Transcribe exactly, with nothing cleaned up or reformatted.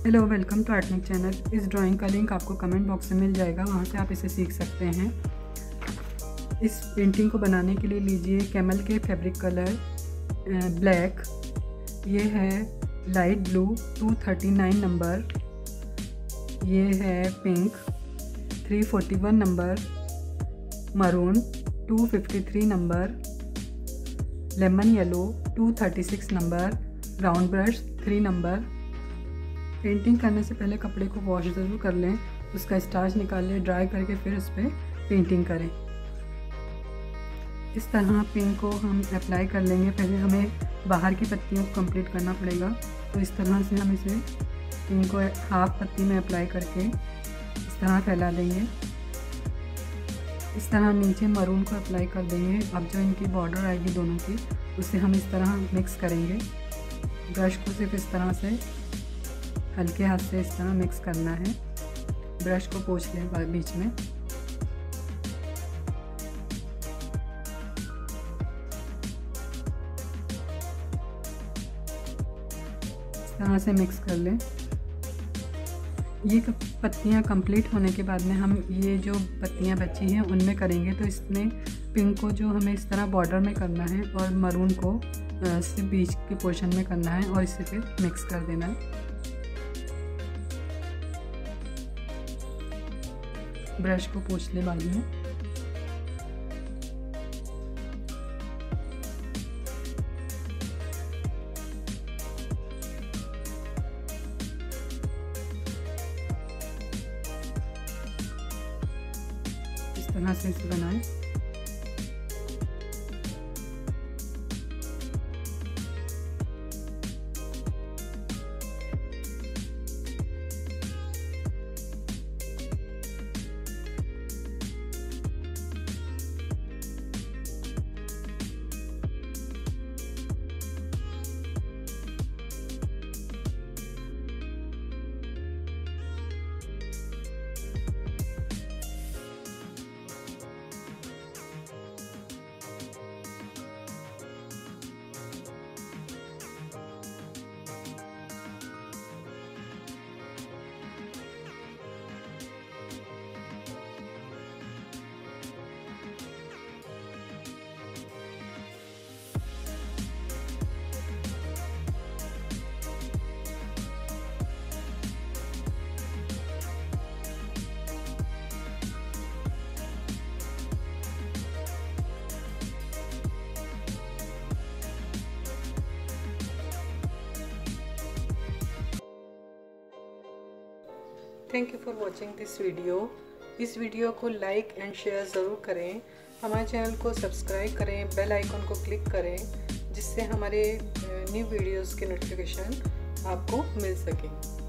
Hello, welcome to Artnik channel. इस drawing का link आपको कमेंट बॉक्स में मिल जाएगा, वहाँ से आप इसे सीख सकते हैं। इस पेंटिंग को बनाने के लिए लीजिए कैमल के फैब्रिक कलर ब्लैक, ये है light blue two thirty nine number, ये है pink three forty one number, maroon two fifty three number, lemon yellow two thirty six number, round brush three number. Painting करने से पहले कपड़े को वॉश ज़रूर कर लें, उसका स्टार्च निकाल लें, ड्राई करके फिर उस पर पेंटिंग करें। इस तरह पिंक को हम अप्लाई कर लेंगे। पहले हमें बाहर की पत्तियों को कंप्लीट करना पड़ेगा, तो इस तरह से हम इसे पिंक को हाफ पत्ती में अप्लाई करके इस तरह फैला देंगे। इस तरह नीचे मरून को अप्लाई कर देंगे। अब जो इनकी बॉर्डर आएगी दोनों की, उसे हम इस तरह मिक्स करेंगे। ब्रश को सिर्फ इस तरह से हल्के हाथ से इस तरह मिक्स करना है। ब्रश को पोंछ लें बीच में। इस तरह से मिक्स कर लें। ये पत्तियां कंप्लीट होने के बाद में हम ये जो पत्तियां बची हैं उनमें करेंगे। तो इसमें पिंक को जो हमें इस तरह बॉर्डर में करना है और मरून को सिर्फ बीच के पोर्शन में करना है और इसे फिर मिक्स कर देना है। ब्रश को पोंछ ले बाजू में। इस तरह से इसे बनाएं। Thank you for watching this video. इस वीडियो को लाइक एंड शेयर ज़रूर करें। हमारे चैनल को सब्सक्राइब करें, बेल आइकन को क्लिक करें, जिससे हमारे न्यू वीडियोस के नोटिफिकेशन आपको मिल सकें।